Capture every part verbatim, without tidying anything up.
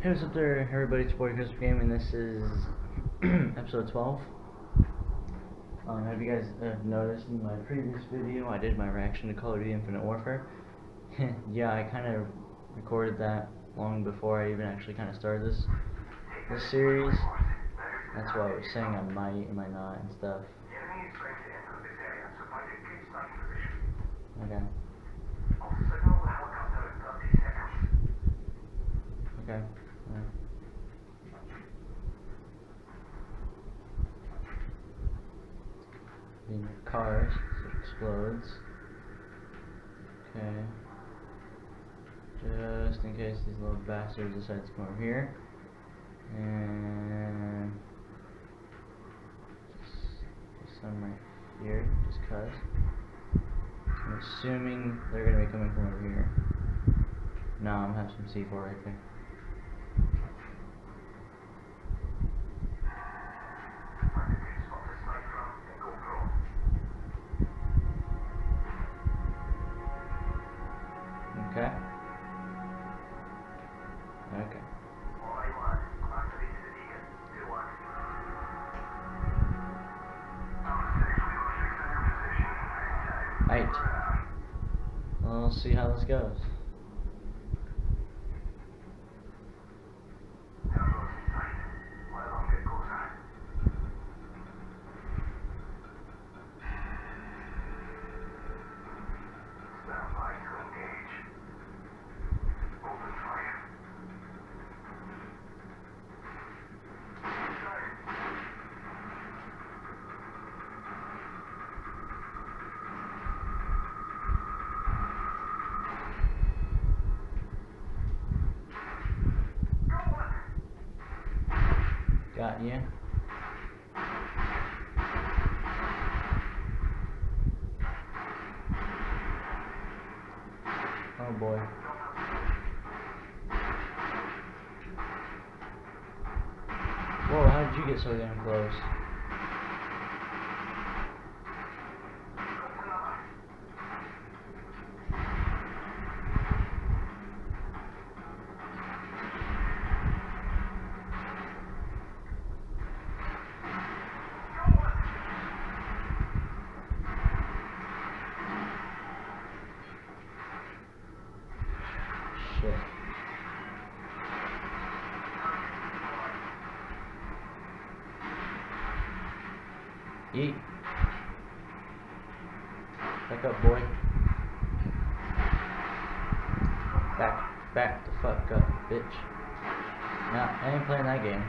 Hey, what's up there, everybody? It's your boy Christopher Gaming. This is episode twelve. Um, have you guys uh, noticed in my previous video I did my reaction to Call of Duty Infinite Warfare? Yeah, I kind of recorded that long before I even actually kind of started this this series. That's why I was saying I might and might not and stuff. Okay. Okay. Right. In your cars, so it explodes. Okay. Just in case these little bastards decide to come over here. And just some right here, just cuz. I'm assuming they're gonna be coming from over here. No, I'm gonna have some C four right there. Okay. Okay. Right. Well, we'll see how this goes. Got you. Oh boy. Whoa, how did you get so damn close? Shit. Eat. Back up, boy. Back, back the fuck up, bitch. Nah, I ain't playing that game.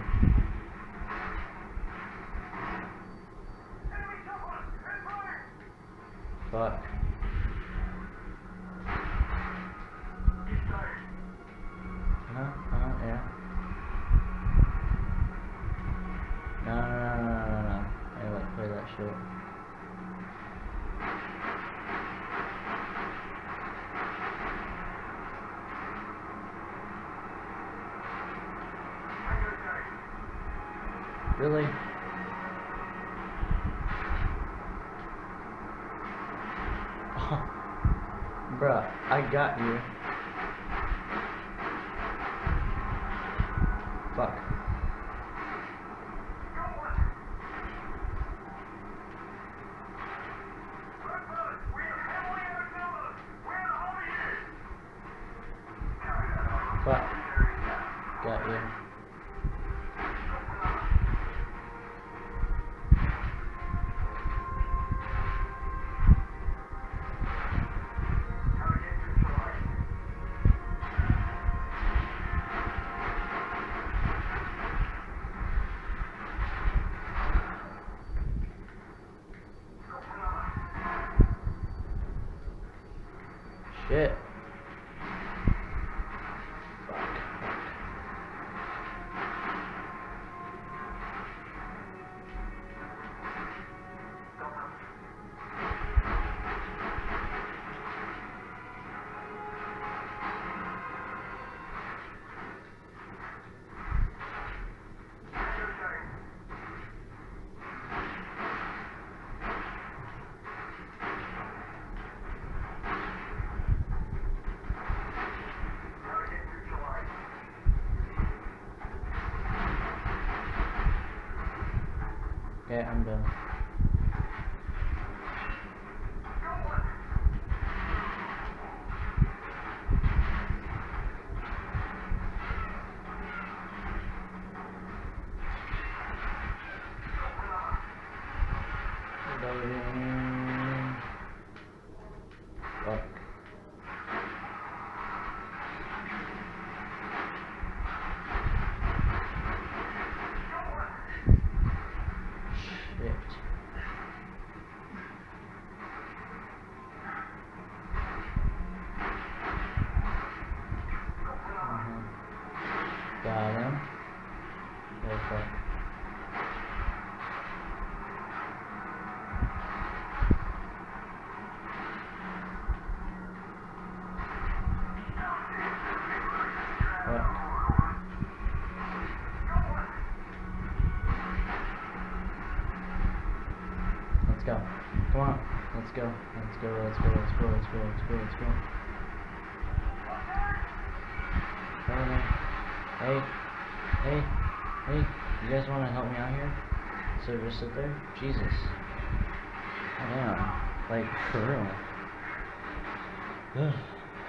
Fuck. Uh-huh, uh-huh, yeah. No, no, no, no, no, no, no. I like play that shit. Really? Oh, bruh, I got you. Fuck. Fuck. Got you. Shit. Fuck. Okay, I'm done. Loading. Fuck. Shit. Uh-huh. Got him. Oh fuck. Let's go. Come on. Let's go. Let's go. Let's go. Let's go. Let's go. Let's go. Let's go. Hey. Hey. Hey. You guys want to help me out here? So just sit there? Jesus. Oh, damn. Like, for real. Ugh.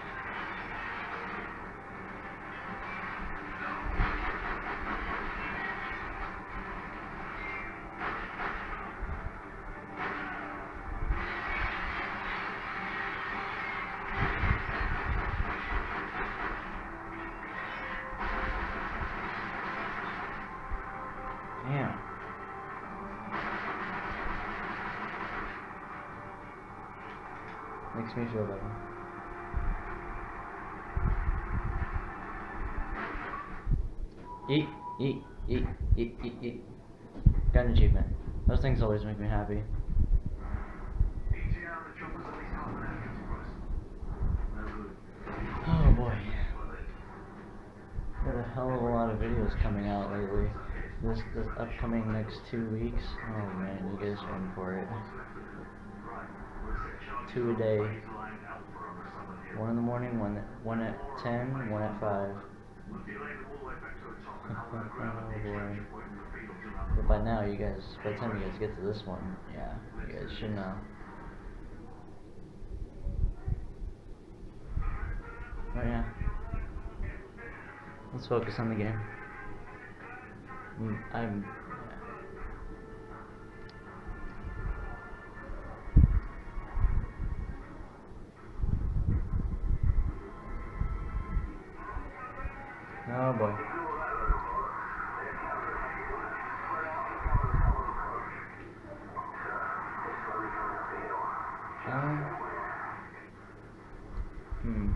Damn. Makes me feel better. Eat, eat, eat, eat, eat, eat. Got an achievement. Those things always make me happy. Oh boy. Got a hell of a lot of videos coming out lately. This, this upcoming next two weeks. Oh man, you guys are in for it. Two a day. One in the morning, one at, one at ten, one at five. Oh boy. But by now, you guys, by the time you guys get to this one, yeah, you guys should know. Oh yeah. Let's focus on the game. I'm. Oh boy. Um. Hmm.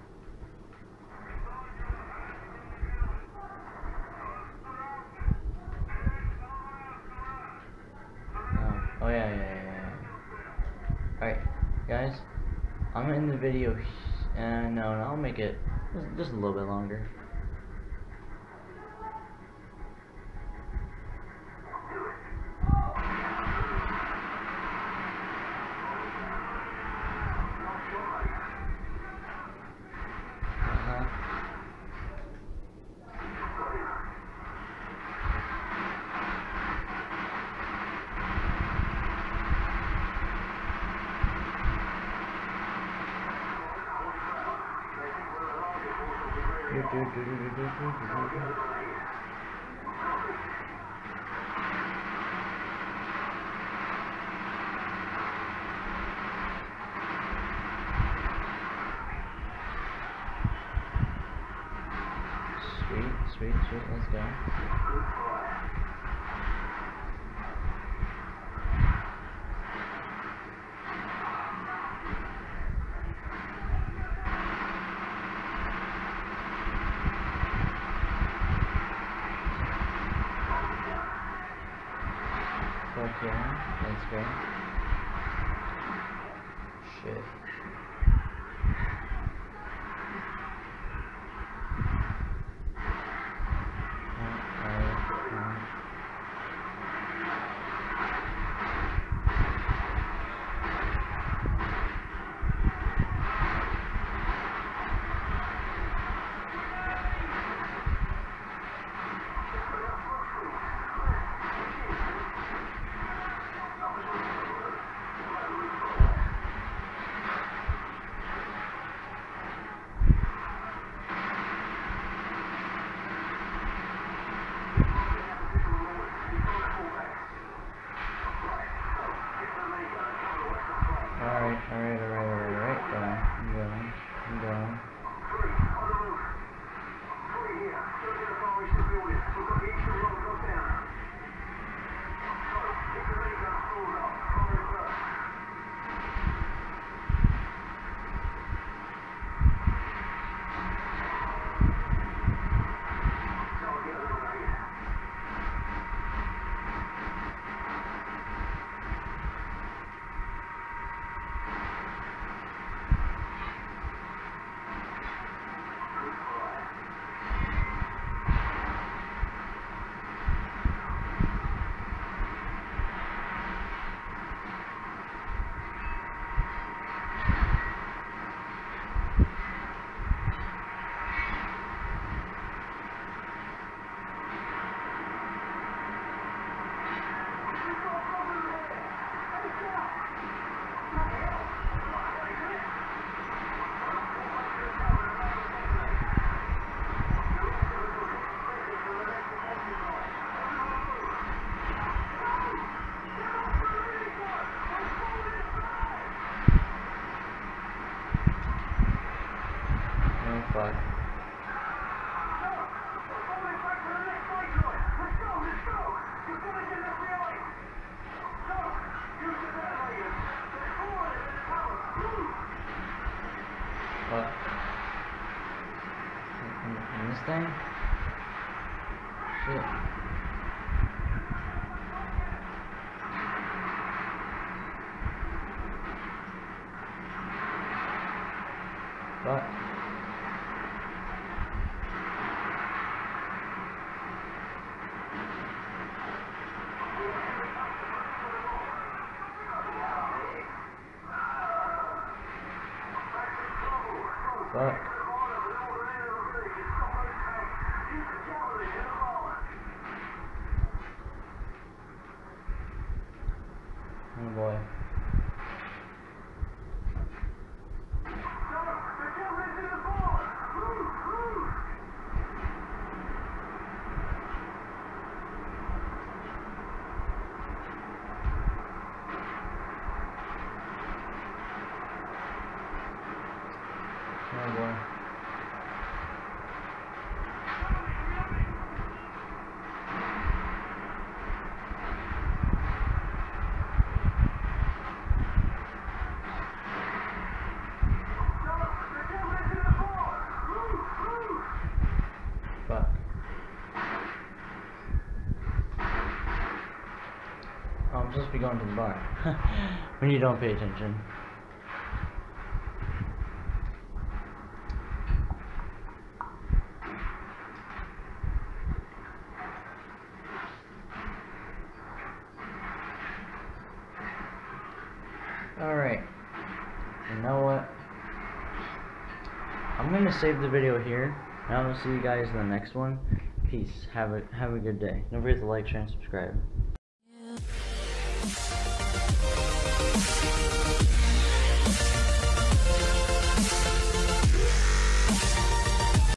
Oh yeah, yeah, yeah, yeah. Alright, guys, I'm gonna end the video, and no, no, I'll make it just a little bit longer. Uh-huh. Do, do, do, do, do, do, do, do, do. Sweet, sweet, sweet, let's go. Fuck yeah, let's go. Shit. saying? Shit. Fuck. Fuck. Oh boy. Oh boy. Fuck. Oh, I'm supposed to be going to the bar. When you don't pay attention. Alright. You know what? I'm gonna save the video here, and I'm gonna see you guys in the next one. Peace. Have a have a good day. Don't forget to like, share, and subscribe.